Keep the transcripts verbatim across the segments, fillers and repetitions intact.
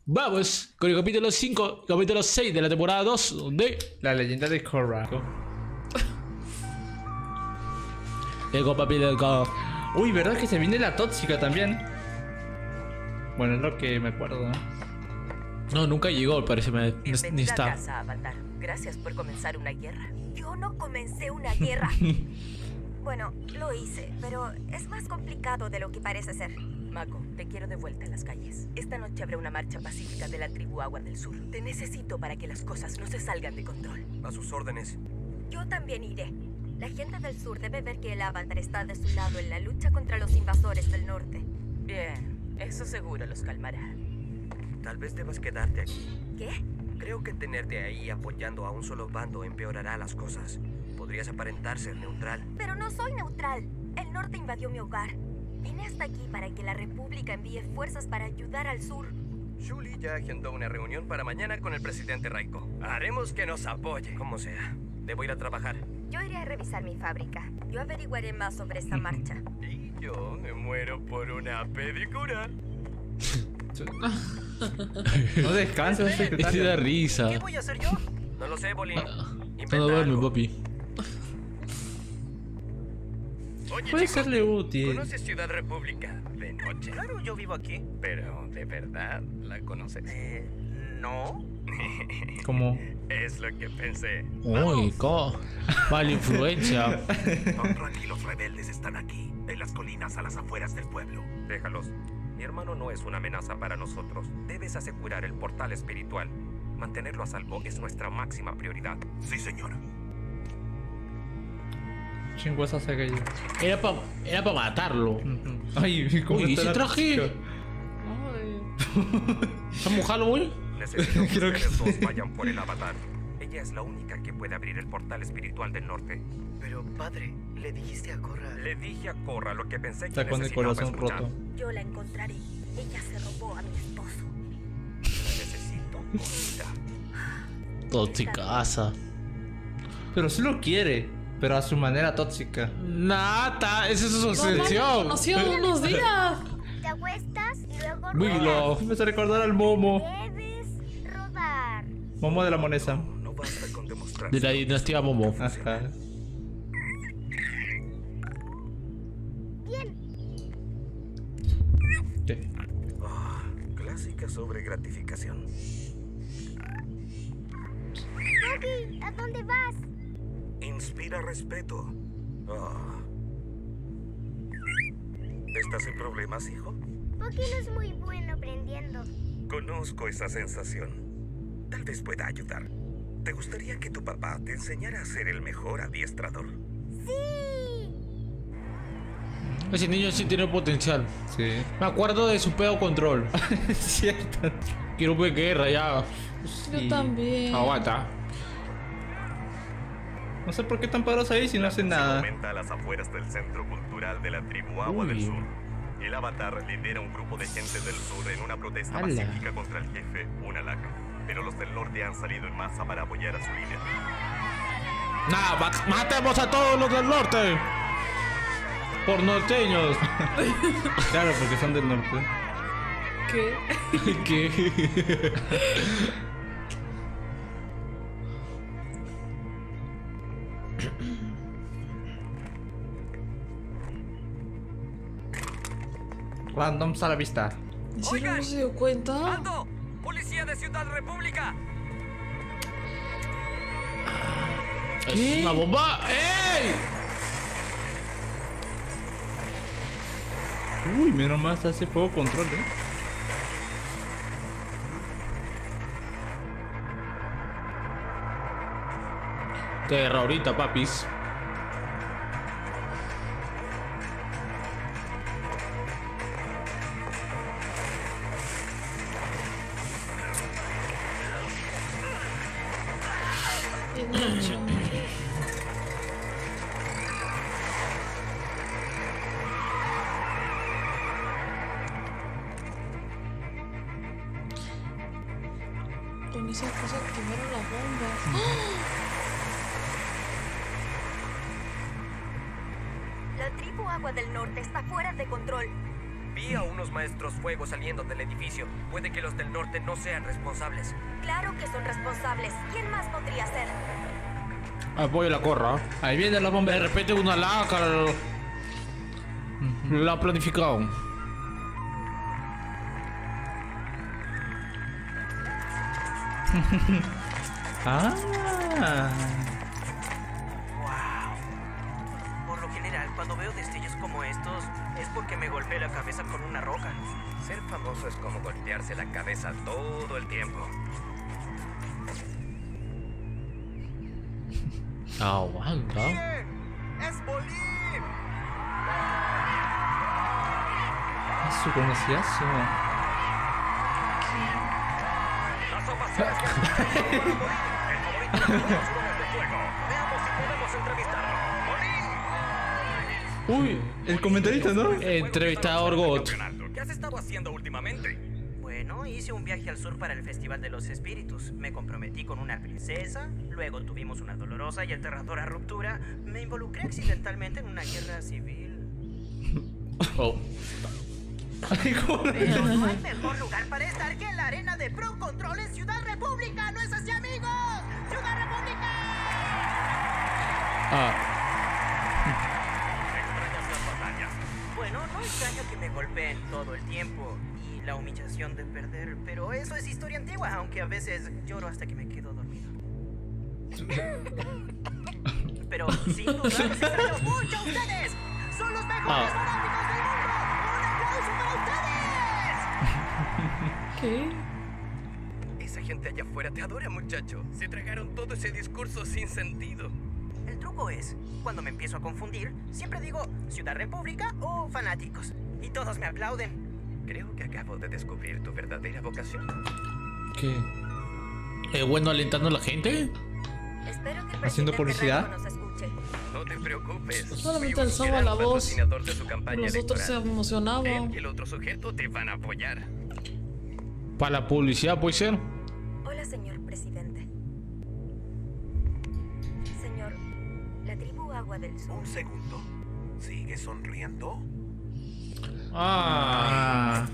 Vamos con el capítulo cinco, capítulo seis de la temporada dos, donde La leyenda de Korra. Lego papi Lego. Uy, ¿verdad que se viene la tóxica también? Bueno, es lo que me acuerdo, ¿no? No, nunca llegó, parece, me, ni Bienvenida a está. casa, Avatar. Gracias por comenzar una guerra. Yo no comencé una guerra. Bueno, lo hice, pero es más complicado de lo que parece ser. Mako, te quiero de vuelta en las calles. Esta noche habrá una marcha pacífica de la tribu Agua del Sur. Te necesito para que las cosas no se salgan de control. A sus órdenes. Yo también iré. La gente del sur debe ver que el Avatar está de su lado en la lucha contra los invasores del norte. Bien, eso seguro los calmará. Tal vez debas quedarte aquí. ¿Qué? Creo que tenerte ahí apoyando a un solo bando empeorará las cosas. Podrías aparentar ser neutral. Pero no soy neutral. El norte invadió mi hogar. Vine hasta aquí para que la República envíe fuerzas para ayudar al sur. Shuli ya agendó una reunión para mañana con el presidente Raiko. Haremos que nos apoye. Como sea. Debo ir a trabajar. Yo iré a revisar mi fábrica. Yo averiguaré más sobre esta marcha. Y yo me muero por una pedicura. No descansa, Este da secretario. risa. ¿Qué voy a hacer yo? No lo sé, Bolín. Inventa No duerme, algo. papi. Oye, Puede chicos, serle útil. ¿conoces Ciudad República de noche? Claro, yo vivo aquí. Pero, ¿de verdad la conoces? Eh, no. Como. Es lo que pensé. Uy, co. Mala influencia. Y los rebeldes están aquí, en las colinas a las afueras del pueblo. Déjalos. Mi hermano no es una amenaza para nosotros. Debes asegurar el portal espiritual. Mantenerlo a salvo es nuestra máxima prioridad. Sí, señor. Chingüesa se cayó. Era para era pa matarlo. Ay, ¿cómo Uy, está ese la traje. tóxica? ¿Estamos Halloween? Necesito que Creo que ustedes sí. dos vayan por el avatar. Ella es la única que puede abrir el portal espiritual del norte. Pero, padre, le dijiste a Korra. Le dije a Korra lo que pensé que Está con el necesitaba corazón escuchar. roto. Yo la encontraré. Ella se robó a mi esposo. La necesito con vida. Tóxica. Pero sí lo quiere, pero a su manera tóxica. Nata, esa es su No, no, obsesión. conoció unos días. Te acuestas y luego Milo. Me hace recordar al Momo. debes rodar. Momo de la monesa. No basta con demostrar. De la dinastía Momo. Ajá. ¿Qué? Ah, clásica sobre gratificación. Bobby, ¿a dónde vas? Inspira respeto. Ah. ¿Estás en problemas, hijo? Bobby no es muy bueno aprendiendo. Conozco esa sensación. Tal vez pueda ayudar. ¿Te gustaría que tu papá te enseñara a ser el mejor adiestrador? Ese niño sí tiene potencial. Sí. Me acuerdo de su pedo control. Es cierto. Quiero ver guerra ya. Yo Sí. también. Aguanta. No sé por qué están parados ahí si no hacen nada. Comenta a las afueras del Centro Cultural de la Tribu Agua del Uy. Sur. El Avatar lidera un grupo de gente del sur en una protesta ¡Hala! pacífica contra el jefe, Unalaq. Pero los del norte han salido en masa para apoyar a su líder. Nada, ma- matemos a todos los del norte. Por norteños. Claro, porque son del norte. ¿Qué? ¿Qué? Randoms a la vista. ¿En serio no se dio cuenta? ¡Alto! ¡Policía de Ciudad República! ¿Es una bomba? ¡Ey! Uy, menos mal se hace fuego control, eh. Guerra ahorita, papis. De noche. Con esa cosa activaron la bomba. La tribu Agua del Norte está fuera de control. Vi a unos maestros fuego saliendo del edificio. Puede que los del norte no sean responsables. Claro que son responsables. ¿Quién más podría ser? Apoyo la corra. Ahí viene la De bomba. repente una laca. La ha planificado. Ah. Wow. Por lo general, cuando veo destellos como estos, es porque me golpeé la cabeza con una roca. Ser famoso es como golpearse la cabeza todo el tiempo. Aguanta. ¡Es Bolín! Eso conocía eso. Las ovaciones que el favorito de los Juegos de Fuego. Veamos si podemos entrevistarlo. Uy, el comentarista, ¿no? Entrevistador Got. ¿Qué has estado haciendo últimamente? Bueno, hice un viaje al sur para el Festival de los Espíritus. Me comprometí con una princesa, luego tuvimos una dolorosa y aterradora ruptura. Me involucré accidentalmente en una guerra civil. Oh. Ay, ¿cómo lo- Pero no hay mejor lugar para estar que en la arena de Pro Control en Ciudad República. ¿No es así, amigos? ¡Ciudad República! Ah, Extrañas las batallas. Bueno, no extraño que me golpeen todo el tiempo y la humillación de perder, pero eso es historia antigua, aunque a veces lloro hasta que me quedo dormido. Pero sin duda los extraño mucho a ustedes. Son los mejores Ah. fanáticos del mundo. ¡Un aplauso para ustedes! ¿Qué? Esa gente allá afuera te adora, muchacho. Se tragaron todo ese discurso sin sentido. El truco es, cuando me empiezo a confundir, siempre digo Ciudad República o fanáticos. Y todos me aplauden. Creo que acabo de descubrir tu verdadera vocación. ¿qué? ¿Es bueno alentando a la gente? Espero que el ¿Haciendo presidente publicidad? Rango nos escuche. No te preocupes. Solamente Fui un alzaba gran la voz. patrocinador de su campaña Los otros se electoral. emocionaban. Él y el otro sujeto te van a apoyar. Para la publicidad puede ser. Hola, señor presidente. Señor, la tribu Agua del Sur. Un segundo. ¿Sigue sonriendo? Ah.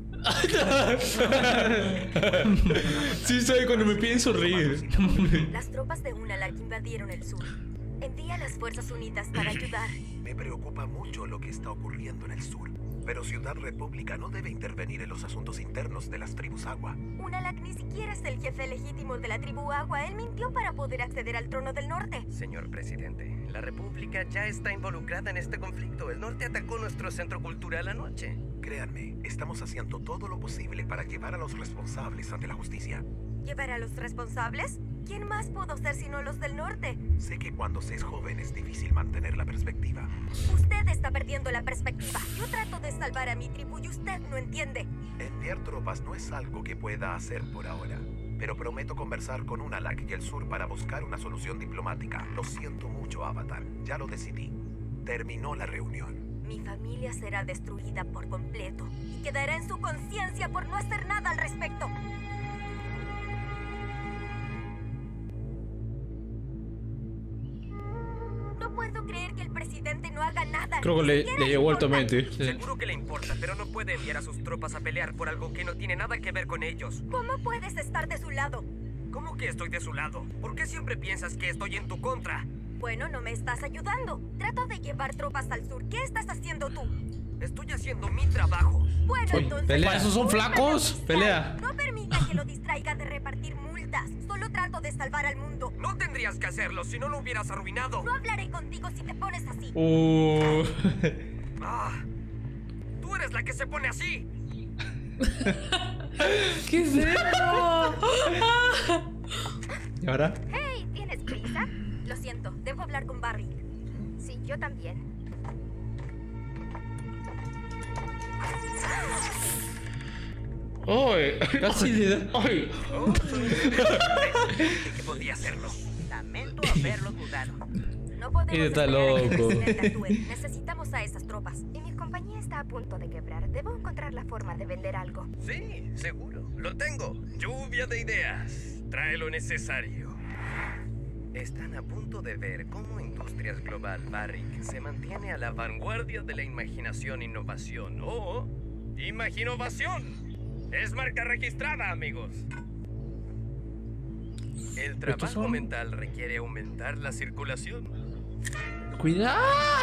Sí, sabe cuando me piden sonreír. Las tropas de Unalaq invadieron el sur. Envía a las Fuerzas Unidas para ayudar. Me preocupa mucho lo que está ocurriendo en el sur. Pero Ciudad República no debe intervenir en los asuntos internos de las tribus Agua. Unalaq ni siquiera es el jefe legítimo de la tribu Agua. Él mintió para poder acceder al trono del norte. Señor presidente, la República ya está involucrada en este conflicto. El norte atacó nuestro centro cultural anoche. Créanme, estamos haciendo todo lo posible para llevar a los responsables ante la justicia. ¿Llevar a los responsables? ¿Quién más puedo ser sino los del norte? Sé que cuando se es joven es difícil mantener la perspectiva. Usted está perdiendo la perspectiva. Yo trato de salvar a mi tribu y usted no entiende. Enviar tropas no es algo que pueda hacer por ahora. Pero prometo conversar con Unalaq y el sur para buscar una solución diplomática. Lo siento mucho, Avatar. Ya lo decidí. Terminó la reunión. Mi familia será destruida por completo y quedará en su conciencia por no hacer nada al respecto. No puedo creer que el presidente no haga nada. Creo que Ni le, siquiera le llegó importa. altamente. Sí. Seguro que le importa, pero no puede enviar a sus tropas a pelear por algo que no tiene nada que ver con ellos. ¿Cómo puedes estar de su lado? ¿Cómo que estoy de su lado? ¿Por qué siempre piensas que estoy en tu contra? Bueno, no me estás ayudando. Trato de llevar tropas al sur. ¿Qué estás haciendo tú? Estoy haciendo mi trabajo. Bueno, Uy, entonces... pelea. ¿Para eso son no me flacos? lo Pelea. distraiga. No permita que lo distraiga de repartir multas. Solo trato de salvar al mundo. No tendrías que hacerlo, si no lo hubieras arruinado. No hablaré contigo si te pones así. Uh. Ah, tú eres la que se pone así. ¿Qué es eso? ¿Y ahora? Hey, ¿tienes prisa? Lo siento, debo hablar con Barry. Sí, yo también. ¡Ay! Casi le da. ¡Ay! Oh, soy un Dije que podía hacerlo. Lamento haberlo dudado. No podemos Y está esperar a que el loco. presidente actúe. Necesitamos a esas tropas. Y mi compañía está a punto de quebrar. Debo encontrar la forma de vender algo. Sí, seguro. Lo tengo. Lluvia de ideas. Trae lo necesario. Están a punto de ver cómo Industrias Global Barrick se mantiene a la vanguardia de la imaginación e innovación o Imaginovación. Es marca registrada, amigos. El trabajo son? mental requiere aumentar la circulación. ¡Cuidado!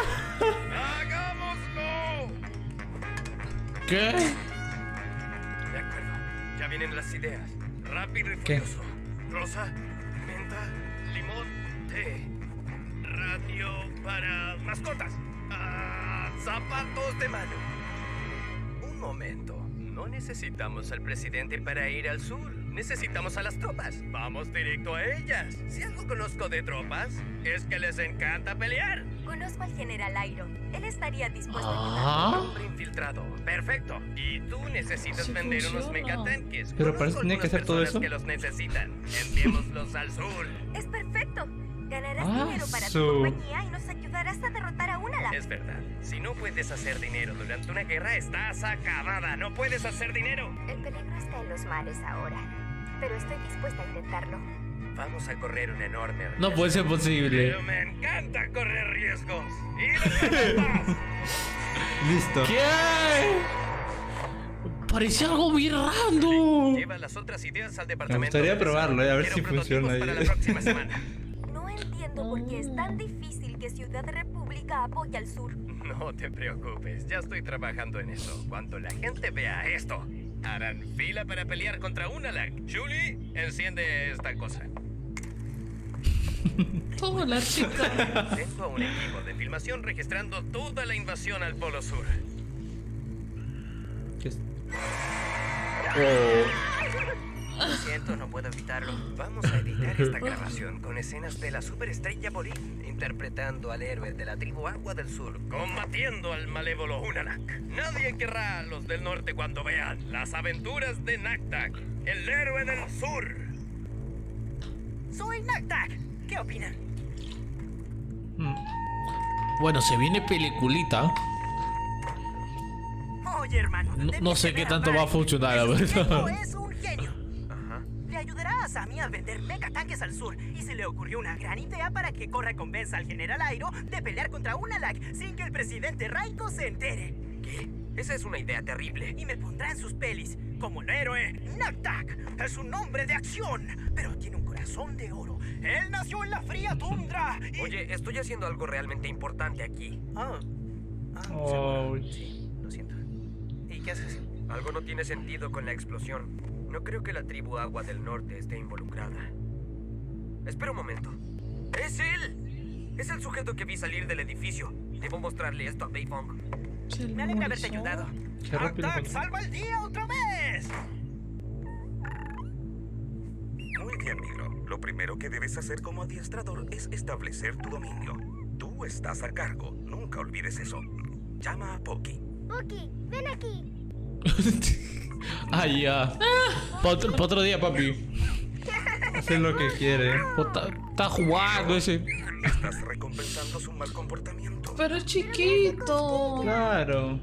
¡Hagámoslo! ¿Qué? De acuerdo. Ya vienen las ideas. Rápido y ¿Qué? furioso. Rosa, menta, limón, té. Radio para mascotas. Ah, zapatos de mano. Un momento. No necesitamos al presidente para ir al sur. Necesitamos a las tropas. Vamos directo a ellas. Si algo conozco de tropas, es que les encanta pelear. Conozco al general Airo. Él estaría dispuesto a Ah. Hombre infiltrado. Perfecto. Y tú necesitas Sí vender unos funciona. megatanques. Pero Conozco parece que tenía que algunas hacer todo personas eso. que los necesitan. Enviémoslos al sur. ayudar. Es perfecto. Ganarás Ah, dinero para su- tu compañía y nos ayudarás a derrotar a Unalaq. Es verdad. Si no puedes hacer dinero durante una guerra, estás acabada. No puedes hacer dinero. El peligro está en los mares ahora. Pero estoy dispuesta a intentarlo. Vamos a correr un enorme riesgo. No puede ser posible. Pero me encanta correr riesgos. ¡Y los aceptas! Listo. ¿Qué? Parecía algo muy random. Lleva las otras ideas al Me departamento. gustaría de probarlo, eh, a ver Quiero si prototipos funciona. para ahí. la próxima semana. No entiendo por qué es tan difícil que Ciudad República apoye al sur. No te preocupes, ya estoy trabajando en eso. Cuando la gente vea esto, harán fila para pelear contra Unalaq. Julie, enciende esta cosa. Toda la chica. Tengo a un equipo de filmación registrando toda la invasión al Polo Sur. ¿Qué es? Lo siento, no puedo evitarlo. Vamos a editar esta grabación con escenas de la superestrella Bolín interpretando al héroe de la tribu Agua del Sur, combatiendo al malévolo Unalaq. Nadie querrá a los del norte cuando vean las aventuras de Naktak, el héroe del sur. Soy Naktak. ¿Qué opinan? Bueno, se viene peliculita. Oye, hermano. No- debes no sé tener qué tanto va a Mike. funcionar, la Ese verdad. sujeto es un genio. Ajá. Le ayudará a Sammy a vender megatanques al sur y se le ocurrió una gran idea para que Korra convenza al general Airo de pelear contra Unalaq sin que el presidente Raiko se entere. ¿Qué? Esa es una idea terrible. Y me pondrá en sus pelis como el héroe. Naktak es un hombre de acción, pero tiene un corazón de oro. Él nació en la fría tundra y... Oye, estoy haciendo algo realmente importante aquí. Ah, ah, Oh. seguro. Sí, lo siento. ¿Y qué haces? Algo no tiene sentido con la explosión. No creo que la tribu Agua del Norte esté involucrada. Espera un momento. ¡Es él! Es el sujeto que vi salir del edificio. Debo mostrarle esto a Beifong. Se Me alegra haberte memorizó. ayudado. Qué rápido. Naktak salva el día otra vez. Muy bien, Milo. Lo primero que debes hacer como adiestrador es establecer tu dominio. Tú estás a cargo. Nunca olvides eso. Llama a Poki. Poki, ven aquí. Ah, ya. Pa' otro, pa' otro día, papi. Hace lo que quiere. Oh, Está, está jugando ese. Estás recompensando su mal comportamiento. Pero es chiquito. Claro.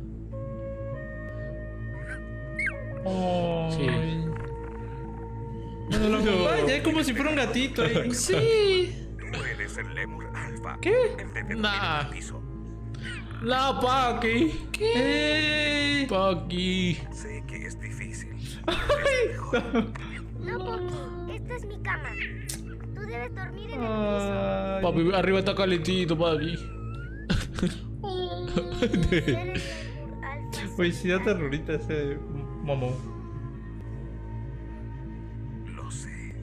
Oh. Sí. No lo acompaña, es como si fuera un gatito ahí. Sí. Tú eres el Lemur Alpha. ¿Qué? El de Nah. el piso. La Paki. ¿Qué? Paki. Sé que es difícil. pero es mejor. No, Poki, esta es mi cama. Tú debes dormir en el Ay. Papi, arriba está calentito, papi. Oh. piso. Eres Lemur Alpha. Felicidad terrorista ese mamón. Lo sé.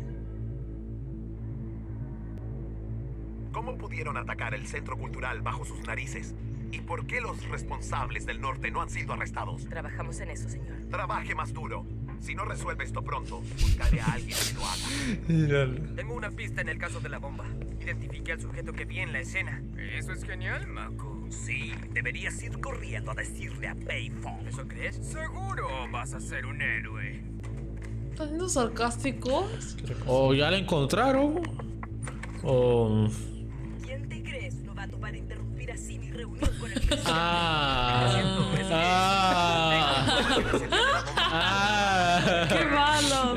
¿Cómo pudieron atacar el centro cultural bajo sus narices? ¿Y por qué los responsables del norte no han sido arrestados? Trabajamos en eso, señor. Trabaje más duro. Si no resuelve esto pronto, buscaré a alguien que lo haga. Míralo. Tengo una pista en el caso de la bomba. Identifiqué al sujeto que vi en la escena. Eso es genial, Mako. Sí, deberías ir corriendo a decirle a Beifong. ¿Eso crees? Seguro vas a ser un héroe. ¿Estás siendo sarcástico? O ya la encontraron. O. ¿Quién te crees, novato, para interrumpir así mi reunión con el presidente? Ah. Ah. Ah. ¡Qué malo!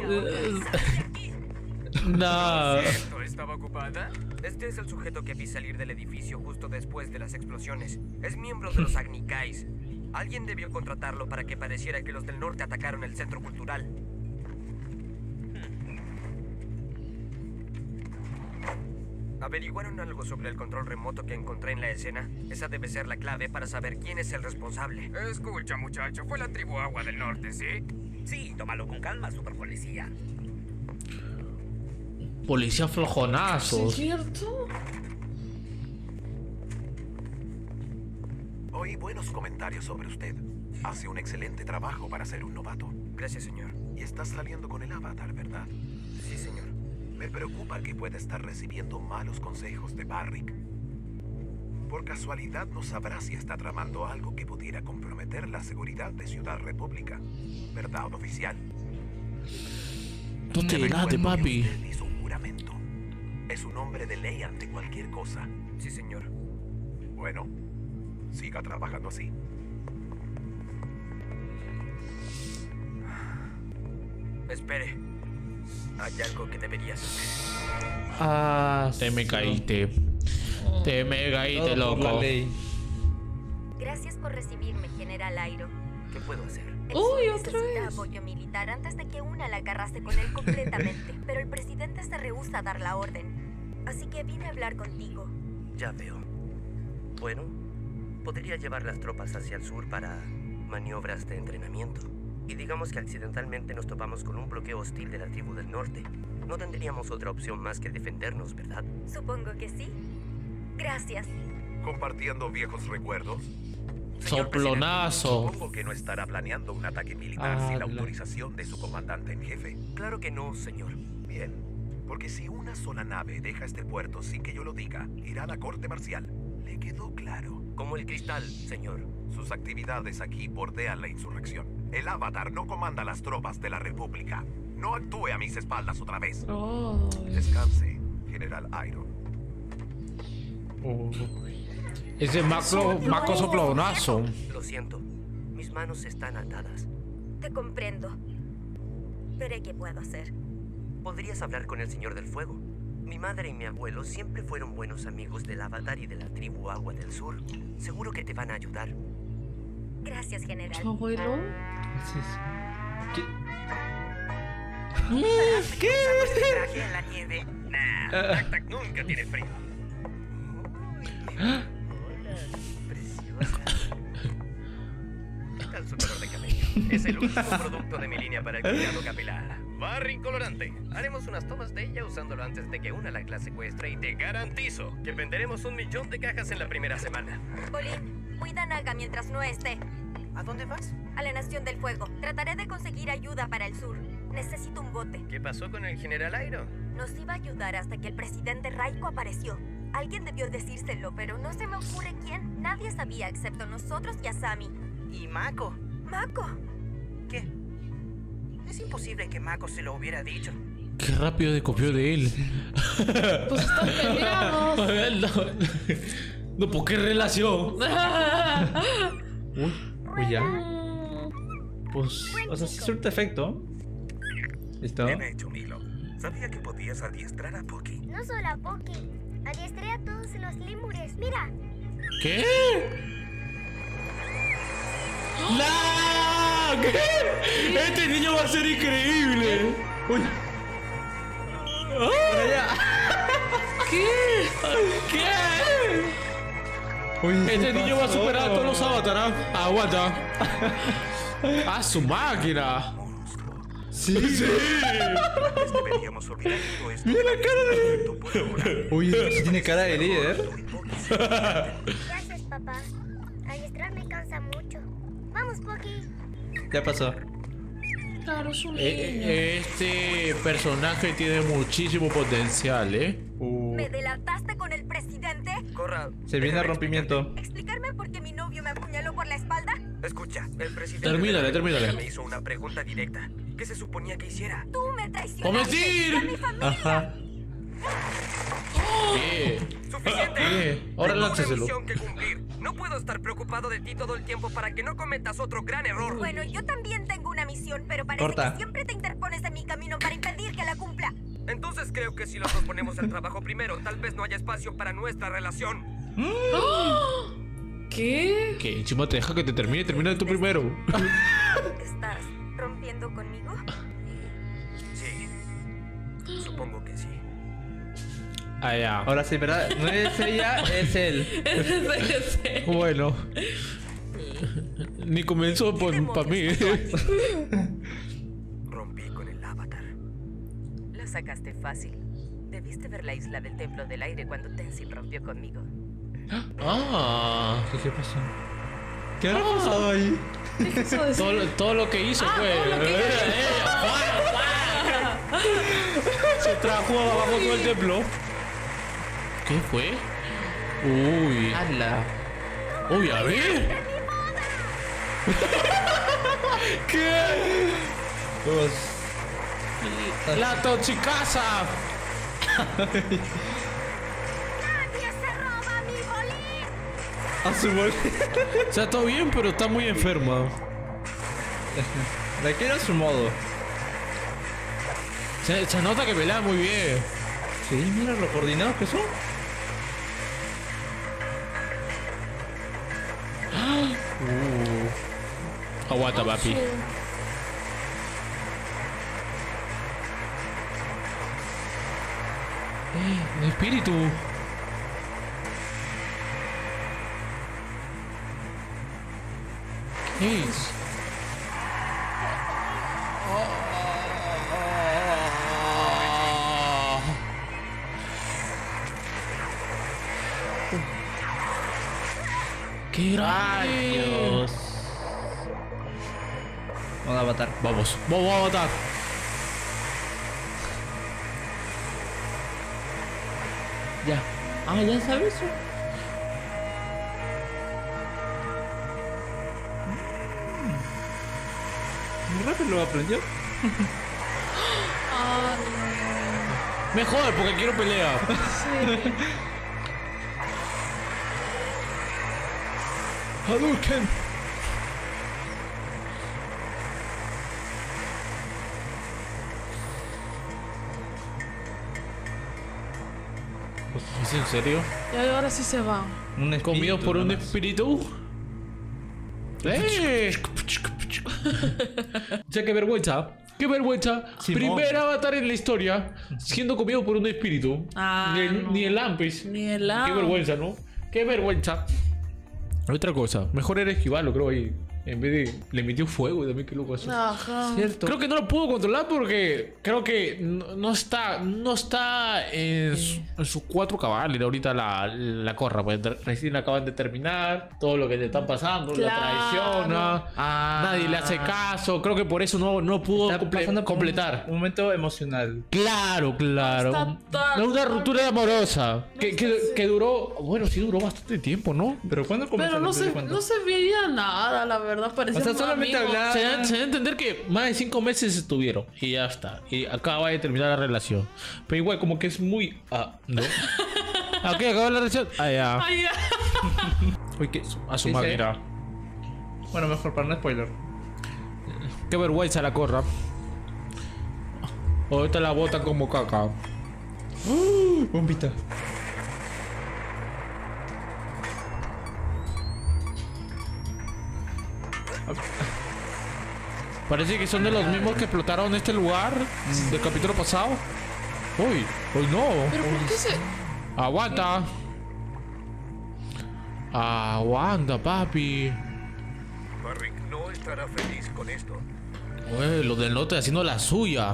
No. ¿Esto estaba ocupada? Este es el sujeto que vi salir del edificio justo después de las explosiones. Es miembro de los Agnikais. Alguien debió contratarlo para que pareciera que los del norte atacaron el centro cultural. ¿Averiguaron algo sobre el control remoto que encontré en la escena? Esa debe ser la clave para saber quién es el responsable. Escucha, muchacho, fue la tribu Agua del Norte, ¿sí? Sí, tómalo con calma, superpolicía. Policía ¿Sí flojonazos. es cierto? Oí buenos comentarios sobre usted. Hace un excelente trabajo para ser un novato. Gracias, señor. Y estás saliendo con el avatar, ¿verdad? Sí, señor. Me preocupa que pueda estar recibiendo malos consejos de Barrick. Por casualidad no sabrá si está tramando algo que pudiera comprometer la seguridad de Ciudad República. ¿Verdad, oficial? Tú te Recuerdo late, que papi. usted hizo un juramento. Es un hombre de ley ante cualquier cosa. Sí, señor. Bueno, siga trabajando así. Espere. Hay algo que deberías hacer. Ah, Te me sí. caíste. Te me caíste, Todo por la loco. ley. Gracias por recibirme, General Airo. ¿Qué puedo hacer? El Uy, sur otra necesita vez. apoyo militar antes de que una la agarrase con él completamente. Pero el presidente se rehúsa a dar la orden. Así que vine a hablar contigo. Ya veo. Bueno, podría llevar las tropas hacia el sur para maniobras de entrenamiento. Y digamos que accidentalmente nos topamos con un bloqueo hostil de la tribu del norte. No tendríamos otra opción más que defendernos, ¿verdad? Supongo que sí. Gracias. ¿Compartiendo viejos recuerdos? Señor Soplonazo. Supongo que no estará planeando un ataque militar sin la Habla. autorización de su comandante en jefe. presidente. Claro que no, señor. Bien, porque si una sola nave deja este puerto sin que yo lo diga, irá a la corte marcial. ¿Le quedó claro? Como el cristal, señor. Sus actividades aquí bordean la insurrección. El Avatar no comanda las tropas de la República. No actúe a mis espaldas otra vez. Oh, Descanse, General Airo. Ese macro, macro soplonazo. Lo siento. Mis manos están atadas. Te comprendo. Veré qué puedo hacer. ¿Podrías hablar con el Señor del Fuego? Mi madre y mi abuelo siempre fueron buenos amigos del Avatar y de la tribu Agua del Sur. Seguro que te van a ayudar. Gracias, General. ¿su abuelo? Sí, sí. ¿Qué? ¿Qué? Este traje en la nieve. Nah, Tac Tac nunca tiene frío. Hola, preciosa. ¿Qué tal su color de cabello? Es el último producto de mi línea para el cuidado capilar. Barring colorante. Haremos unas tomas de ella usándolo antes de que una la clase secuestre y te garantizo que venderemos un millón de cajas en la primera semana. Bolín, cuida a Naga mientras no esté. ¿A dónde vas? A la Nación del Fuego. Trataré de conseguir ayuda para el sur. Necesito un bote. ¿Qué pasó con el General Airo? Nos iba a ayudar hasta que el presidente Raiko apareció. Alguien debió decírselo, pero no se me ocurre quién. Nadie sabía excepto nosotros y Asami. ¿Y Mako? Mako. ¿Qué? Es imposible que Mako se lo hubiera dicho. Qué rápido descopió de él. Pues están peleados. no, no, ¿por qué relación? Uy, uy, ya. Pues, o sea, sí surte efecto. ¿Listo? Bien hecho, Milo. Sabía que podías adiestrar a Poki. No solo a Poki. Adiestré a todos los lémures. Mira. ¿Qué? ¡La! ¿Qué? Este niño va a ser increíble. Uy. Por allá. ¿Qué? ¿Qué? Uy, Este ¿qué niño va a pasó? superar a todos los avatares. Aguanta. ¡A su máquina! Sí. ¡Sí! Antes deberíamos olvidar todo esto. ¡Mira la cara de... Uy, sí tiene cara de líder. Gracias, papá. Adiestrar me cansa mucho. Vamos, Poki. Ya pasó. Claro, es un niño. Eh, Este personaje tiene muchísimo potencial, ¿eh? Uh, ¿Me delataste con el presidente? Corra. se viene el rompimiento. ¿Explicarme por qué mi novio me apuñaló por la espalda? Escucha, el presidente Termínale, de la termínale. República me hizo una pregunta directa. ¿Qué se suponía que hiciera? Tú me traicionaste. ¡Omitir! ¡A mi familia! Ajá. Bien. ¡Suficiente! Bien. Ahora Tengo una lánzaselo. misión que cumplir. No puedo estar preocupado de ti todo el tiempo para que no cometas otro gran error. Bueno, yo también tengo una misión, pero parece Corta. que siempre te interpones en mi camino para impedir que la cumpla. Entonces creo que si los dos ponemos el trabajo primero, tal vez no haya espacio para nuestra relación. ¿Qué? Que encima te deja que te termine, termina tú primero. ¿Estás rompiendo conmigo? Sí. Supongo que sí. Ah, ya. Ahora sí, ¿verdad? No es ella, es él. Es ese. Bueno. Ni comenzó para mí. Rompí con el avatar. Lo sacaste fácil. Debiste ver la isla del Templo del Aire cuando Tenzin rompió conmigo. Ah. ¿Qué, qué pasó? ¿Qué habrá pasado ahí? ¿Qué quiso decir? Todo, lo- todo lo que hizo Ah, fue. todo lo que hizo. Se trajo abajo todo el templo. ¿Qué fue? Uy. ¡Hala! Uy, a ver. ¿Qué? Dos. La toxicasa. ¡Nadie se roba mi bolín! A su bol. O sea, todo bien, pero está muy enferma. La quiero a su modo. Se, se nota que pelea muy bien. Sí, mira lo coordinados que son. Uh. Aguanta, papi. Eh, un espíritu. ¿Qué es? ¡Qué rayos! Vamos a avatar. Vamos, vamos a matar. Ya. Ah, ya sabes. Muy rápido lo aprendió. Ah, Me jode porque quiero pelea. no. Sí. Hadouken. ¿Es en serio? Y ahora sí se va. Un espíritu, ¿Comido por un nada más. espíritu? ¡Eh! O sea, qué vergüenza. ¡Qué vergüenza! Simón. Primer avatar en la historia siendo comido por un espíritu. Ah, ni, el, no. ni el Lampis. Ni el Qué Lam- vergüenza, ¿no? ¡Qué vergüenza! Otra cosa, mejor era esquivarlo, creo ahí. En vez de. Le metió fuego y también, qué loco eso. Ajá. Cierto. Creo que no lo pudo controlar porque creo que no, no está no está en, su, en sus cuatro cabales ahorita la, la corra, pues ter- recién acaban de terminar, todo lo que le están pasando, Claro. la traiciona, Ah. nadie le hace caso, creo que por eso no, no pudo Está comple- pasando por un- completar. Un momento emocional. Claro, claro. está tan- No, una ruptura amorosa que, está que, así. que duró, bueno, sí duró bastante tiempo, ¿no? Pero ¿cuándo comenzó? Pero no ¿Desde se, cuándo? no se veía nada, la verdad. Parecía O sea, un solamente amigo. hablaba. Se da, se da a entender que más de cinco meses estuvieron y ya está. Y acaba de terminar la relación. Pero igual, como que es muy. Ah, ¿no? Ok, acabó la relación. Ah, ya. Ay, ya. Uy, que a su Dice- máquina. Bueno, mejor para no spoiler. Qué vergüenza la corra. Ahorita la botan como caca. Uh, bombita. Parece que son de los mismos que explotaron este lugar del capítulo pasado. Uy, uy, no. Pero ¿por qué se...? Aguanta. Aguanta, papi. Barrick no estará feliz con esto. Uy, lo del norte haciendo la suya.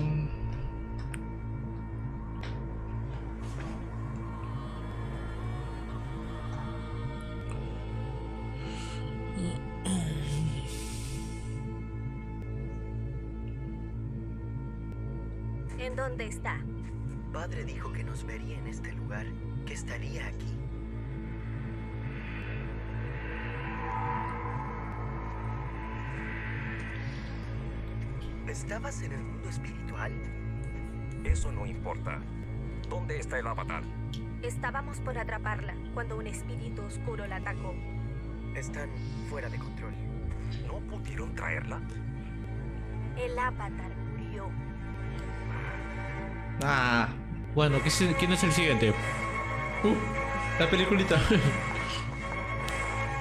¿En dónde está? Padre dijo que nos vería en este lugar, que estaría aquí. ¿Estabas en el mundo espiritual? Eso no importa. ¿Dónde está el avatar? Estábamos por atraparla cuando un espíritu oscuro la atacó. Están fuera de control. ¿No pudieron traerla? El avatar murió. Ah. Bueno, ¿qué es- ¿quién es el siguiente? Uh, la peliculita.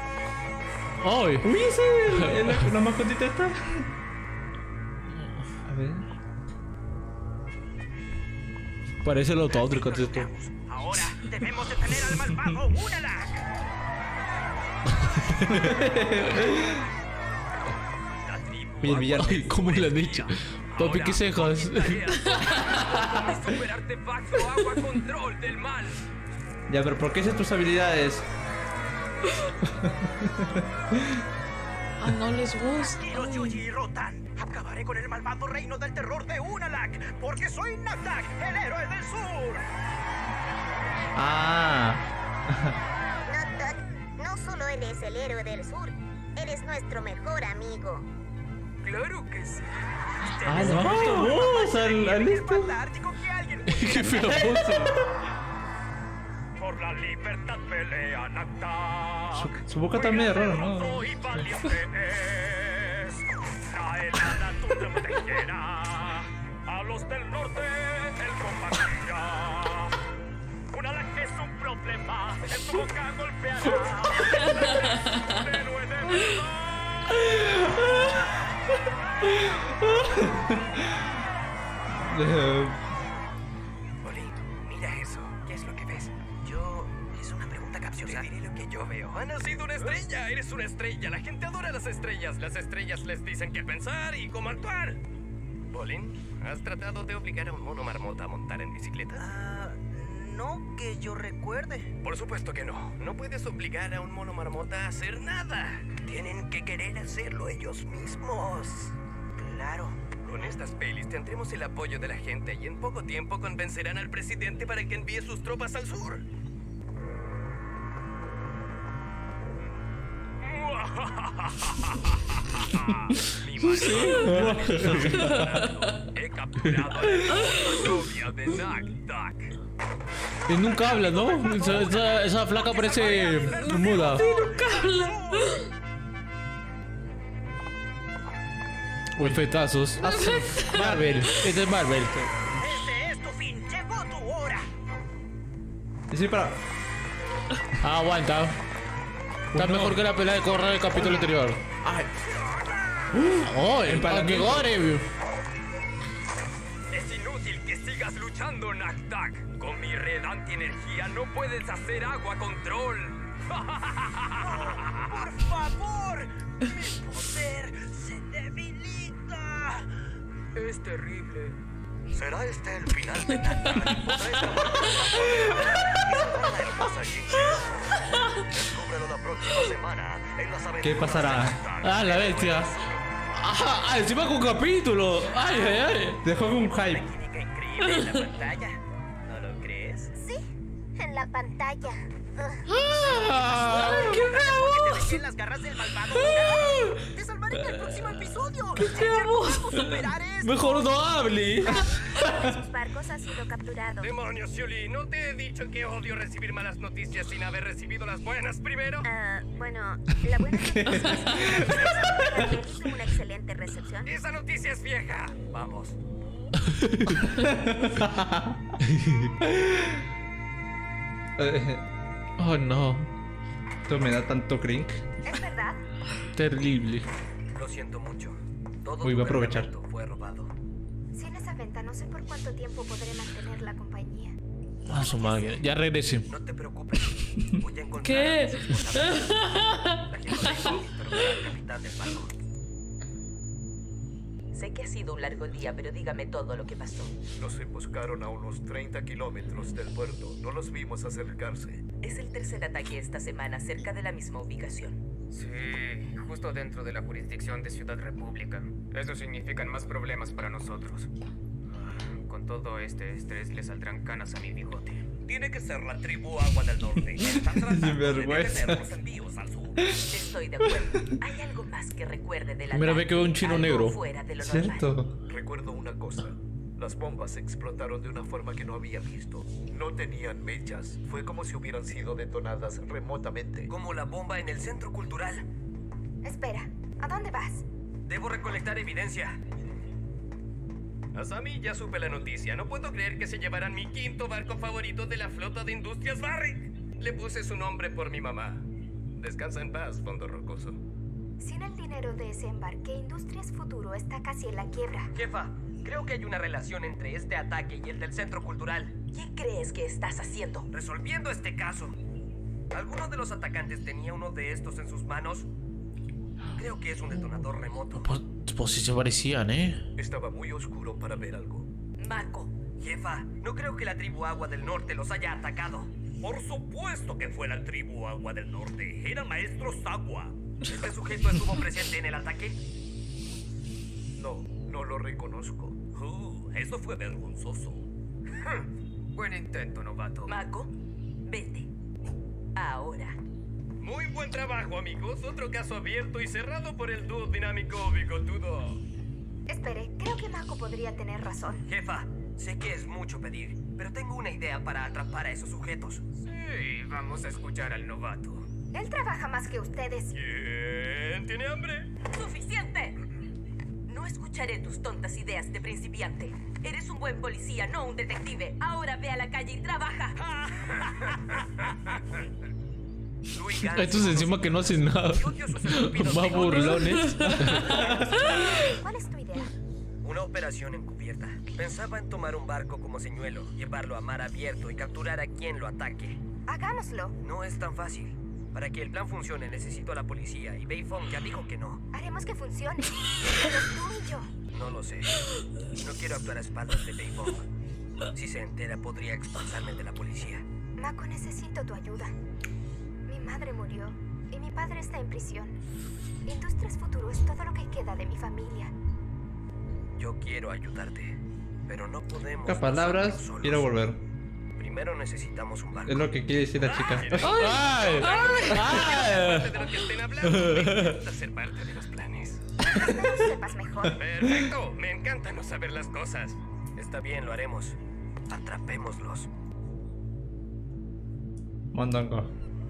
¡Ay! Uy, ese es la, la mascotita esta. A ver. Parece lo tótrico esto. Ahora debemos detener al malvado Unalaq. Mira el villano. Ay, ¿cómo le han dicho? Papi, ¿qué cejas? Super artefacto agua control del mal. Ya, pero ¿por qué esas tus habilidades? Ah, no les gusta. Quiero Yuji y Rotan. Acabaré con el malvado reino del terror de Unalaq, porque soy Nakdak, el héroe del sur. Ah. Nakdak, no solo eres el héroe del sur, eres nuestro mejor amigo. Claro que sí. Ah, no. Vos al, al esto. Qué feo voz. Por la libertad pelea Nakdak. Su, su boca también es rara, ¿no? Y valiente es. La helada tundra protegerá. A los del norte él combatirá. Unalaq es un problema. En su boca golpeará. Un héroe de verdad. Olin, mira eso. ¿Qué es lo que ves? Yo... Es una pregunta capciosa. Te diré lo que yo veo. Ha nacido una estrella. Eres una estrella. La gente adora las estrellas. Las estrellas les dicen qué pensar y cómo actuar. Olin, ¿has tratado de obligar a un mono marmota a montar en bicicleta? Ah, no que yo recuerde. Por supuesto que no. No puedes obligar a un mono marmota a hacer nada. Tienen que querer hacerlo ellos mismos. Claro. Con estas pelis tendremos el apoyo de la gente y en poco tiempo convencerán al presidente para que envíe sus tropas al sur. Mi marido. He capturado a la novia de Nakdak. Y nunca habla, ¿no? Esa, esa, esa flaca parece muda. Sí, nunca habla. O efectazos. Marvel. Este es Marvel. Este es tu fin. Llegó tu hora. Y sí, para. Ah, aguanta. Está Uno. mejor que la pelea de correr del capítulo anterior. Ay. ¡Oh! ¡El que gore! Es inútil que sigas luchando, Nakdak. Con mi red antienergía no puedes hacer agua control. ¡Por favor! ¡Mi poder se debilita! Es terrible. ¿Será este el final de Nakdak? ¿Podrá escapar de la hermosa Jinx? Descúbrelo la próxima semana en las aventuras ¿Qué pasará? de Nakdak. ¡Ah, la bestia! ¡Ah! ah, ¡Encima con capítulo! ¡Ay, ay, ay! Dejó con un hype. Química increíble en la pantalla. ¿No lo crees? Sí, en la pantalla. Ugh. ¡Ah! ¡Qué bravo! ¡Que te dejé en las garras del malvado! Unalaq. ¡Te salvaré en el próximo episodio! ¡Qué bravo! superar esto! ¡Mejor no hable! Sus barcos han sido capturados. ¡Demonios, Yuli! ¿No te he dicho que odio recibir malas noticias sin haber recibido las buenas primero? Ah, bueno, la buena noticia es que Daniel hizo una excelente recepción. ¡Esa noticia es vieja! Vamos. ¡Oh, no! Esto me da tanto cringe. ¿Es verdad? Terrible. Lo siento mucho. Todo Uy, tu va a aprovechar. cargamento fue robado. Sin esa venta, no sé por cuánto tiempo podré mantener la compañía. A su madre. Ya regrese. No te preocupes. Voy a encontrar ¿Qué? a mis responsables. La gente de interrogará al capitán del barco. Sé que ha sido un largo día, pero dígame todo lo que pasó. Los emboscaron a unos treinta kilómetros del puerto. No los vimos acercarse. Es el tercer ataque esta semana cerca de la misma ubicación. Sí, justo dentro de la jurisdicción de Ciudad República. Eso significa más problemas para nosotros. Con todo este estrés le saldrán canas a mi bigote. Tiene que ser la tribu Agua del Norte. Están tratando de vergüenza. detener los envíos al sur. Estoy de acuerdo. ¿Hay algo más que recuerde de la Primera vez que veo un chino Algo negro. fuera de lo normal? ¿Cierto? Recuerdo una cosa. Las bombas explotaron de una forma que no había visto. No tenían mechas. Fue como si hubieran sido detonadas remotamente. Como la bomba en el centro cultural. Espera, ¿a dónde vas? Debo recolectar evidencia. Asami, ya supe la noticia. No puedo creer que se llevarán mi quinto barco favorito de la flota de Industrias Barrick. Le puse su nombre por mi mamá. Descansa en paz, Fondo Rocoso. Sin el dinero de ese embarque, Industrias Futuro está casi en la quiebra. Jefa, creo que hay una relación entre este ataque y el del Centro Cultural. ¿Qué crees que estás haciendo? Resolviendo este caso. ¿Alguno de los atacantes tenía uno de estos en sus manos? Creo que es un detonador remoto. Pues, pues sí se parecían, ¿eh? Estaba muy oscuro para ver algo. Mako. Jefa, no creo que la tribu Agua del Norte los haya atacado. Por supuesto que fue la tribu Agua del Norte. Eran maestros Agua. ¿Este sujeto estuvo presente en el ataque? No, no lo reconozco. Uh, eso fue vergonzoso. Buen intento, novato. Mako, vete. Ahora. Muy buen trabajo, amigos. Otro caso abierto y cerrado por el dúo dinámico bigotudo. Espere, creo que Mako podría tener razón. Jefa, sé que es mucho pedir, pero tengo una idea para atrapar a esos sujetos. Sí, vamos a escuchar al novato. Él trabaja más que ustedes. ¿Quién tiene hambre? ¡Suficiente! No escucharé tus tontas ideas de principiante. Eres un buen policía, no un detective. Ahora ve a la calle y trabaja. Estos encima que no hacen nada. Más burlones. ¿Cuál es tu idea? Una operación encubierta. Pensaba en tomar un barco como señuelo, llevarlo a mar abierto y capturar a quien lo ataque. Hagámoslo. No es tan fácil. Para que el plan funcione necesito a la policía y Beifong ya dijo que no. Haremos que funcione. Pero tú y yo. No lo sé. No quiero actuar a espaldas de Beifong. Si se entera podría expulsarme de la policía. Mako, necesito tu ayuda. Mi madre murió y mi padre está en prisión. Industrias Futuro es todo lo que queda de mi familia. Yo quiero ayudarte, pero no podemos. Pocas palabras, quiero volver. Primero necesitamos un barco. Es lo que quiere decir la chica. ¡Ay! ¡Ay! De lo que estén hablando, me encanta ser parte de los planes. Espero sepas mejor. Perfecto, me encanta no saber las cosas. Está bien, lo haremos. Atrapémoslos. Mondongo.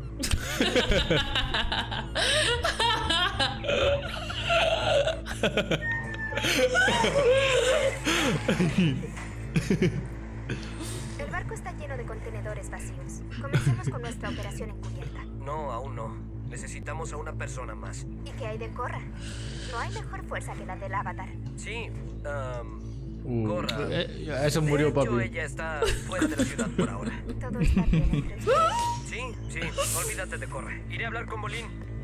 El barco está lleno de contenedores vacíos. Comencemos con nuestra operación encubierta. No, aún no. Necesitamos a una persona más. ¿Y qué hay de Korra? No hay mejor fuerza que la del Avatar. Sí, um, Uh, Korra. eh, eso murió, de hecho, papi. ella está fuera de la ciudad por ahora. Todo está bien entre ustedes. Sí, sí, olvídate de Korra. Iré a hablar con Bolín.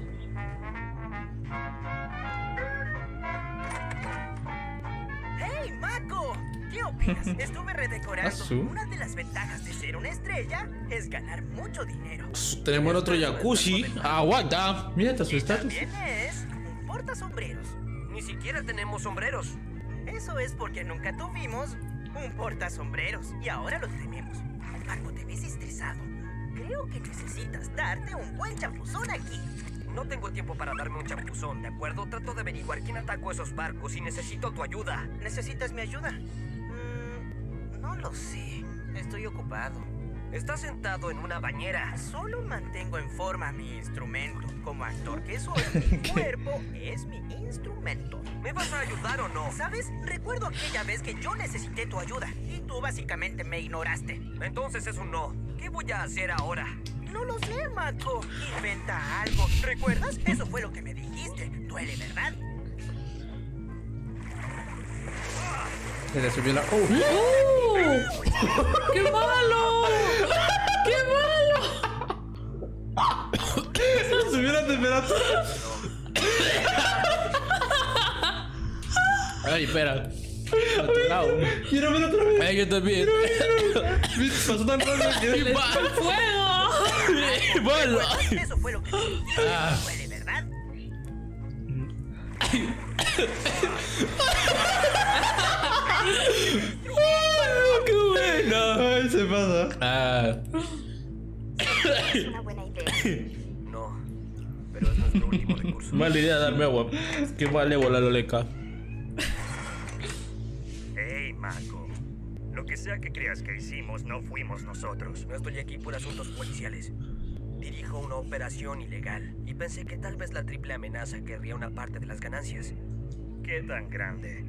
¡Hey, Mako! ¿Qué opinas? Estuve redecorando. ¿Asu? Una de las ventajas de ser una estrella es ganar mucho dinero. Tenemos el otro jacuzzi. Aguanta. Mira, está su Y estatus. también es un portasombreros. Ni siquiera tenemos sombreros. Eso es porque nunca tuvimos un portasombreros y ahora lo tenemos. Mako, te ves estresado. Creo que necesitas darte un buen champuzón aquí. No tengo tiempo para darme un champuzón, ¿de acuerdo? Trato de averiguar quién atacó esos barcos y necesito tu ayuda. ¿Necesitas mi ayuda? Mm, no lo sé. Estoy ocupado. Estás sentado en una bañera. Solo mantengo en forma mi instrumento. Como actor que soy, mi cuerpo es mi instrumento. ¿Me vas a ayudar o no? ¿Sabes? Recuerdo aquella vez que yo necesité tu ayuda y tú básicamente me ignoraste. Entonces es un no. ¿Qué voy a hacer ahora? No lo sé, Mako. Inventa algo. ¿Recuerdas? Eso fue lo que me dijiste. Duele, ¿verdad? Se le subió la. ¡Oh! ¡Uh! ¡Qué malo! ¡Qué malo! Se le subió la temperatura. Ay, espera. A tu lado. Quiero ver otra vez. Ay, yo también. Pasó tan rápido que. ¡El fuego! ¡Bueno! Eso fue lo que me dijiste. Ah. Duele, ¿verdad? ¡Qué buena! Ay, se pasa. Ah. Es una buena idea. No, pero es nuestro último recurso. Mala idea darme agua. Qué mal le la loleca. Hey, Mako. Lo que sea que creas que hicimos, no fuimos nosotros. No estoy aquí por asuntos policiales. Dirijo una operación ilegal y pensé que tal vez la triple amenaza querría una parte de las ganancias. ¿Qué tan grande?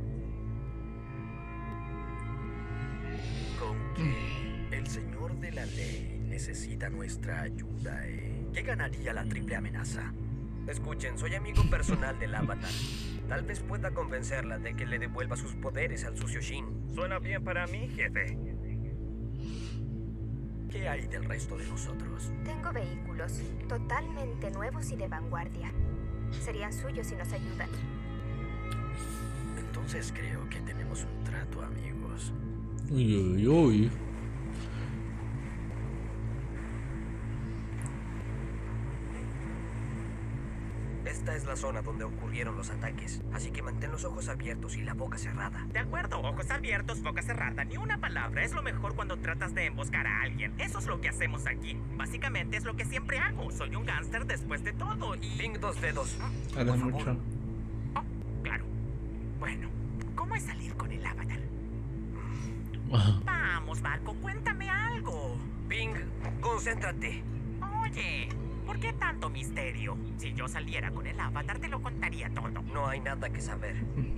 Con que el señor de la ley necesita nuestra ayuda, ¿eh? ¿Qué ganaría la triple amenaza? Escuchen, soy amigo personal del Avatar. Tal vez pueda convencerla de que le devuelva sus poderes al sucio Shin. Suena bien para mí, jefe. ¿Qué hay del resto de nosotros? Tengo vehículos totalmente nuevos y de vanguardia. Serían suyos si nos ayudan. Entonces creo que tenemos un trato, amigos. Uy, uy, uy. Esta es la zona donde ocurrieron los ataques, así que mantén los ojos abiertos y la boca cerrada. De acuerdo, ojos abiertos, boca cerrada, ni una palabra. Es lo mejor cuando tratas de emboscar a alguien. Eso es lo que hacemos aquí. Básicamente es lo que siempre hago. Soy un gángster después de todo y... Ping dos dedos. Habla mucho. Oh, claro. Bueno, ¿cómo es salir con el Avatar? Vamos, Marco, cuéntame algo. Ping, concéntrate. Oye, ¿por qué tanto misterio? Si yo saliera con el Avatar te lo contaría todo. No hay nada que saber.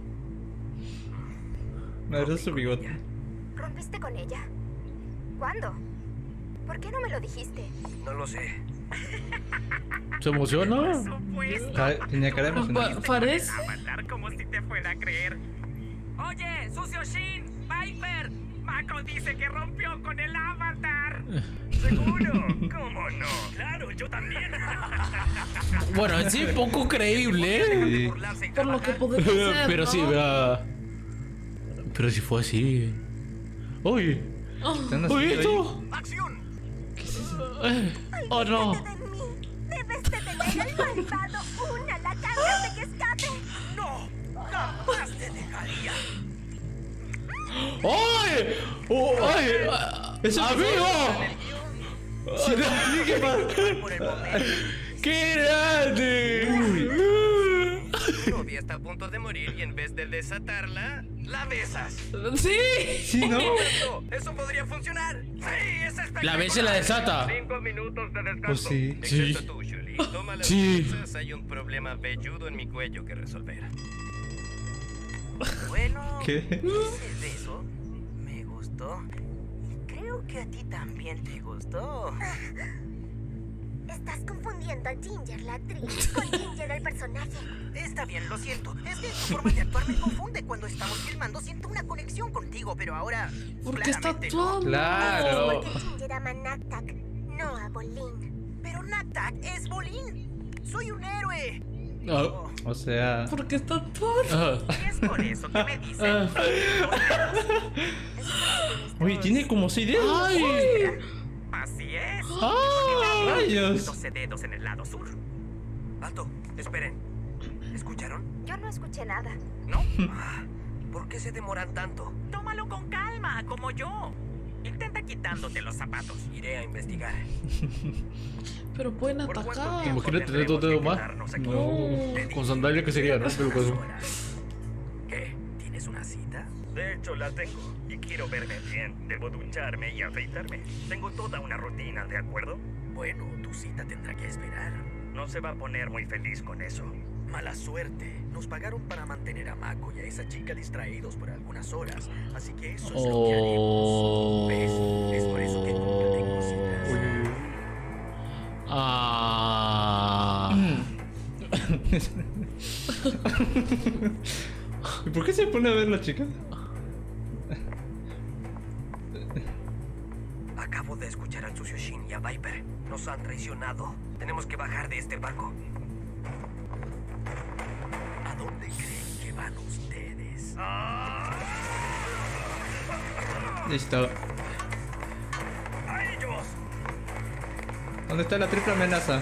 Me agarró su bigote. ¿Rompiste con ella? ¿Cuándo? ¿Por qué no me lo dijiste? No lo sé. ¿Se emociona? Por supuesto. Ca- Tenía cara de emocionada. Pa- Fares. Avatar como si te fuera a creer. Oye, sucio Shin, Viper. Mako dice que rompió con el Avatar. ¿Seguro? ¿Cómo no? Claro, yo también. Bueno, en sí, poco creíble, ¿eh? Sí. Por lo que podemos hacer, Pero ¿no? sí, vea. Pero si fue así. Uy, Están uy, haciendo esto. ¡Acción! Eh, Oh no. ¡Olvídate de mí! ¡Debes detener al malvado una la antes de que escape! ¡No! ¡Jamás te dejaría! ¡Ay! ¡Oh, ay! ¡Amigo! ¿Qué Por el momento. ¡Qué grande! Novia está a punto de morir y en vez de desatarla, la besas. Sí. Sí, ¿no? ¡Eso! ¡Eso podría funcionar! ¡Sí! ¡Es espectacular! La vez se la desata. Cinco minutos de descanso. Pues sí. Sí. Excepto tú, Julie. Toma las Sí. pizzas, hay un problema velludo en mi cuello que resolver. Bueno, ¿Qué? ese beso me gustó. Y creo que a ti también te gustó. Estás confundiendo a Ginger, la actriz, con Ginger, el personaje. Está bien, lo siento. Es que tu forma de actuar me confunde. Cuando estamos filmando siento una conexión contigo, pero ahora... Porque está claramente no. actuando. Claro. Porque Ginger ama a Naktak, no a Bolin. Pero Naktak es Bolin. Soy un héroe. Ah, O sea. Porque está actuando. ah, Es por eso que me dicen... ah. Uy, tiene como seis dedos. ¡Ay! Así es. ¡Ah! Rayos. doce dedos en el lado sur. Alto, esperen. ¿Escucharon? Yo no escuché nada. ¿No? Ah, ¿por qué se demoran tanto? Tómalo con calma, como yo. Intenta quitándote los zapatos. Iré a investigar. Pero pueden ¿Por cuánto atacar. tiempo Imagínate tener dos dedos más. quedarnos aquí? No, con sandalia que sería, ¿no? Pero con eso. ¿Qué? ¿Tienes una cita? De hecho, la tengo. Y quiero verme bien. Debo ducharme y afeitarme. Tengo toda una rutina, ¿de acuerdo? Bueno, tu cita tendrá que esperar. No se va a poner muy feliz con eso. Mala suerte. Nos pagaron para mantener a Mako y a esa chica distraídos por algunas horas. Así que eso es lo que haremos. ¿Ves? Es por eso que nunca tengo citas. Ah. ¿Y por qué se pone a ver la chica? Acabo de escuchar al sucio Shin y a Viper. Nos han traicionado. Tenemos que bajar de este barco. ¿A dónde creen que van ustedes? Listo. ¡A ellos! ¿Dónde está la triple amenaza?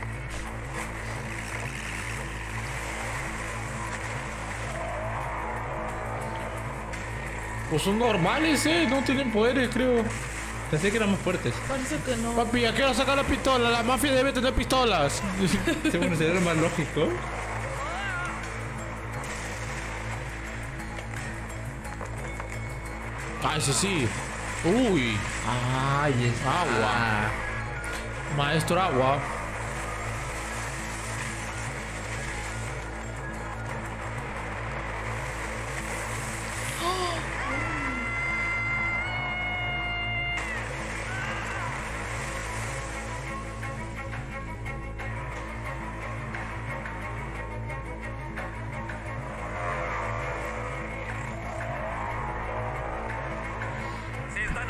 Pues son normales, ¿eh? No tienen poderes, creo. Pensé que eran más fuertes. Parece que no. Papi, ¿a qué hora sacar la pistola? La mafia debe tener pistolas. Según sería lo más lógico. Ah, ese sí. Uy. Ay, es Agua. Maestro agua.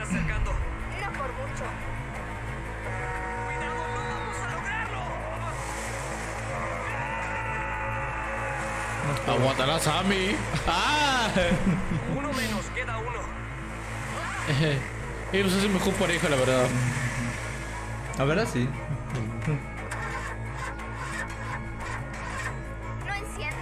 acercando. No por mucho. ¡Cuidado, no vamos a lograrlo! Aguanta la Sammy. ¡Ah! Uno menos, queda uno. Ellos hacen mejor pareja, la verdad. La verdad, sí. No enciende.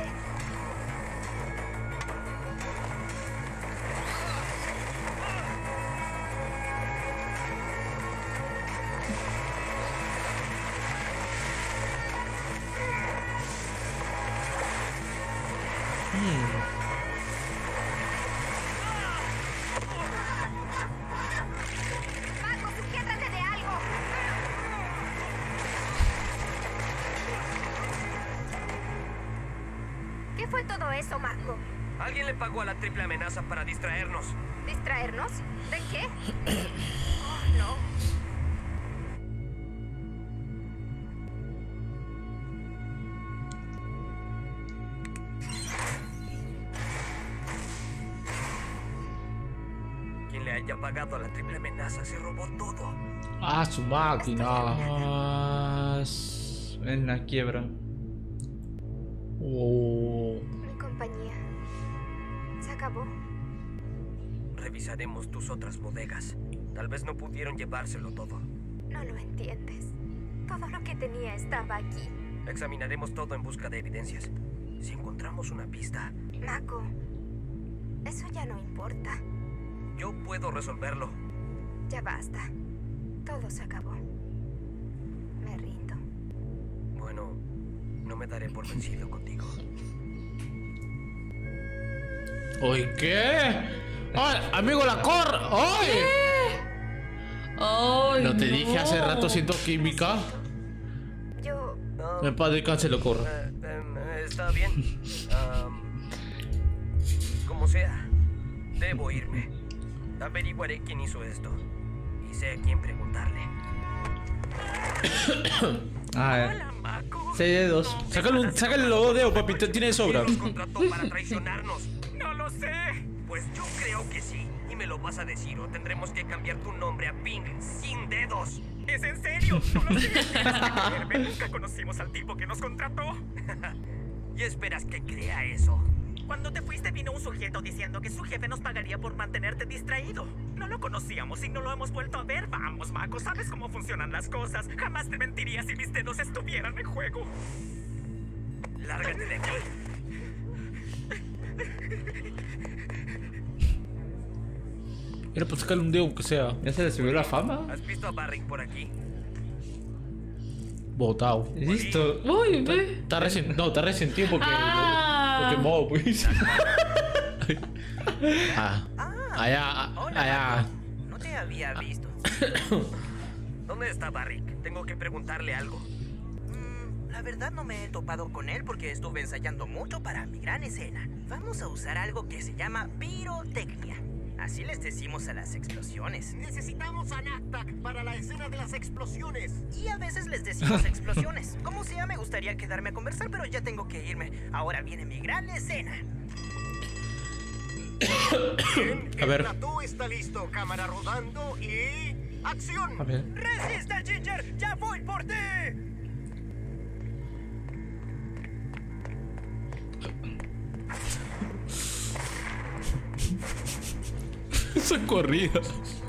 Mako, sujétate de algo. ¿Qué fue todo eso, Mako? Alguien le pagó a la triple amenaza para distraernos. ¿Distraernos? ¿De qué? Oh, no. Quien le haya pagado a la triple amenaza se robó todo. Ah, su máquina. Ah, s- en la quiebra. Oh. Mi compañía. Se acabó. Revisaremos tus otras bodegas. Tal vez no pudieron llevárselo todo. No lo entiendes. Todo lo que tenía estaba aquí. Examinaremos todo en busca de evidencias. Si encontramos una pista, Mako, eso ya no importa. yo puedo resolverlo. Ya basta. Todo se acabó. Me rindo. Bueno, no me daré por vencido contigo. ¿Oye qué? ¡Ay, amigo, la cor! ¡Ay! Ay, No te dije hace rato siento química. Yo... En paz descanse, lo corro. Eh, em, está bien. Am, como sea, debo irme. Averiguaré quién hizo esto. Y sé a quién preguntarle. Ah, Hola, Mako. seis dedos. Sácale, un, sácale los dos dedos, papi. te Tiene de sobra. ¿Quién nos contrató para traicionarnos? No lo sé. Pues yo creo que sí. Y me lo vas a decir o tendremos que cambiar tu nombre a Ping sin dedos. ¿Es en serio? No lo sé. Tienes que creerme. Nunca conocimos al tipo que nos contrató. ¿Y esperas que crea eso? Cuando te fuiste vino un sujeto diciendo que su jefe nos pagaría por mantenerte distraído. No lo conocíamos y no lo hemos vuelto a ver. Vamos, Mako, sabes cómo funcionan las cosas. Jamás te mentiría si mis dedos estuvieran en juego. Lárgate de aquí. Era para sacarle un dedo, aunque sea. ¿Ya se le subió la fama? ¿Has visto a Barrick por aquí? Botado. Listo. Uy, ve. Está recién. No, está resentido porque. Ah. Porque modo, pues. Ah. Allá, Hola, allá. Mako. No te había visto. ¿Dónde está Barrick? Tengo que preguntarle algo. Mm, la verdad no me he topado con él porque estuve ensayando mucho para mi gran escena. Vamos a usar algo que se llama pirotecnia. Así les decimos a las explosiones. Necesitamos a Naktak para la escena de las explosiones. Y a veces les decimos explosiones. Como sea, me gustaría quedarme a conversar, pero ya tengo que irme. Ahora viene mi gran escena. Bien, A ver. el plató está listo, cámara rodando y... ¡acción! A ver. ¡Resiste, Ginger! ¡Ya voy por ti! Esa corrida.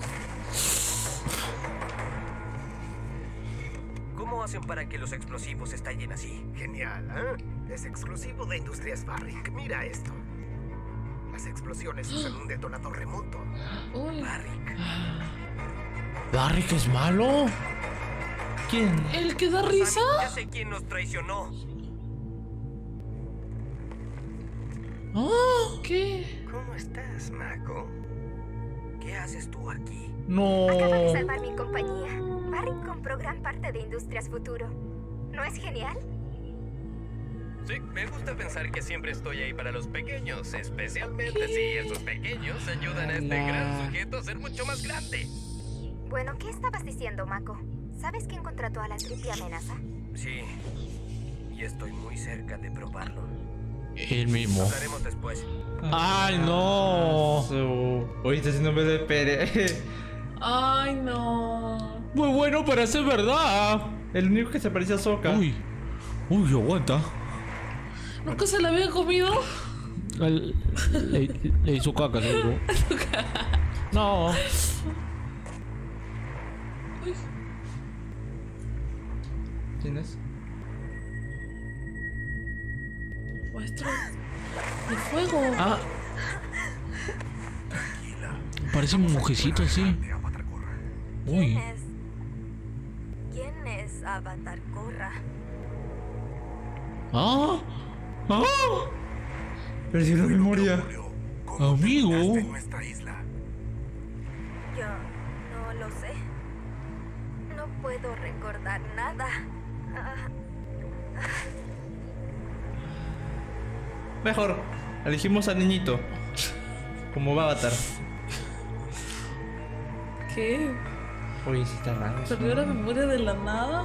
¿Cómo hacen para que los explosivos estallen así? Genial, ¿eh? Es exclusivo de Industrias Barrick. Mira esto. Las explosiones usan un detonador remoto. Uy. Barrick. ¿Barrick es malo? ¿Quién? ¿El que da risa? Ya sé quién nos traicionó. Oh, ¿qué? ¿Cómo estás, Mako? ¿Qué haces tú aquí? No. Acaba de salvar mi compañía. Barrick compró gran parte de Industrias Futuro. ¿No es genial? Sí, me gusta pensar que siempre estoy ahí para los pequeños, especialmente si esos pequeños ayudan a este gran sujeto a ser mucho más grande. Bueno, ¿qué estabas diciendo, Mako? ¿Sabes quién contrató a la triple amenaza? Sí, y estoy muy cerca de probarlo. El mismo. Hablaremos después. ¡Ay, no! Su- Oye, está haciendo B de Pere. Ay, no. Muy bueno para ser verdad. El único que se parecía a Sokka. Uy. Uy, aguanta. ¿Nunca se la había comido? Le, le, le hizo caca, seguro. No. Uy. ¿Quién es? Maestro de fuego. Ah. Parece un mujecito así. Uy. ¿Quién es? ¿Quién es Avatar Korra? Ah. Ah. Perdió la memoria. Amigo. Yo no lo sé. No puedo recordar nada. Ah, Mejor, elegimos al niñito. Como Avatar. ¿Qué? Oye, sí está raro. ¿Perdió la memoria de la nada?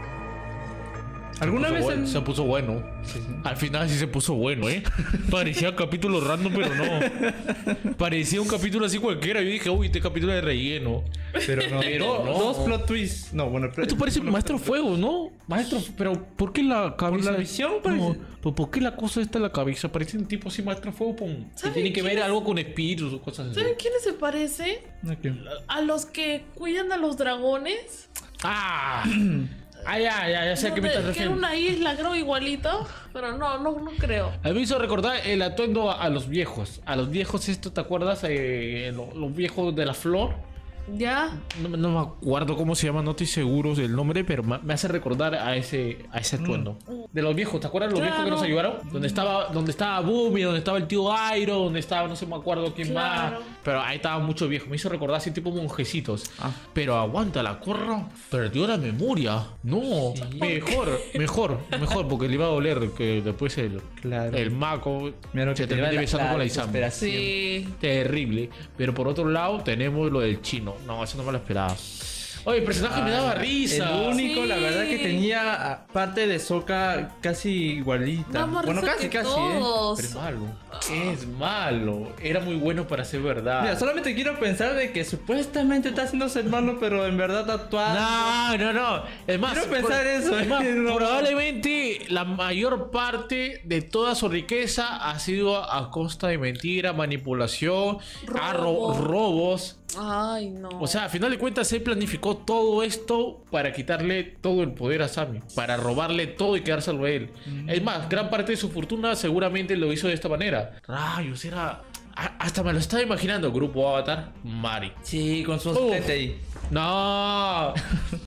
¿Alguna se vez bueno, en... se puso bueno? Sí, sí. Al final sí se puso bueno, ¿eh? Parecía capítulo random, pero no. Parecía un capítulo así cualquiera. Yo dije, uy, este capítulo de relleno. Pero no, Pero no. Dos plot twists. No, bueno, Esto parece Maestro Fuego, ¿no? Maestro, pero ¿por qué la cabeza? la visión parece- No, pero ¿por qué la cosa está en la cabeza? Parece un tipo así, Maestro Fuego, pum, que ¿Saben tiene que ver quién es? algo con espíritus o cosas así. ¿Saben quiénes se parece? Ok. A los que cuidan a los dragones. ¡Ah! Ah, ya, ya, ya sé a qué me estás Donde- que era refiriendo. una isla, creo, igualito. Pero no, no, no creo. A mí me hizo recordar el atuendo a, a los viejos. A los viejos, esto, ¿te acuerdas? Eh, lo- los viejos de la flor. ¿Ya? No, no me acuerdo cómo se llama, no estoy seguro del nombre, pero me, me hace recordar a ese, a ese atuendo. De los viejos, ¿te acuerdas los viejos que Claro. nos ayudaron? Donde estaba, donde estaba Boomy, donde estaba el tío Airo, donde estaba, no sé, me acuerdo quién Claro. más. Pero ahí estaban muchos viejos. Me hizo recordar así tipo monjecitos. Ah. Pero aguanta, la Korra perdió la memoria. No, mejor, mejor, mejor, porque le iba a doler que después el, Claro. el Mako Mira lo que se te termine da besando con la Izami. desesperación. Sí. Terrible. Pero por otro lado, tenemos lo del chino. No, eso no me lo esperaba. Oye, el personaje me daba risa. El único, Sí. la verdad, que tenía parte de Sokka casi igualita. Da más Bueno, risa casi, que casi, todos. Pero es malo. Es malo. Era muy bueno para ser verdad. ¿eh? Mira, solamente quiero pensar de que supuestamente está haciéndose hermano, pero en verdad actuando. No, no, no. Es más, Quiero pensar eso, es más, no. probablemente la mayor parte de toda su riqueza ha sido a costa de mentira, manipulación, a ro- Robo. robos. Ay, no. O sea, a final de cuentas, él planificó todo esto para quitarle todo el poder a Sami, para robarle todo y quedárselo a él. Es más, gran parte de su fortuna seguramente lo hizo de esta manera. Rayos, era. a- Hasta me lo estaba imaginando. Grupo Avatar, Mari. Sí, con su Uf. asistente ahí. No,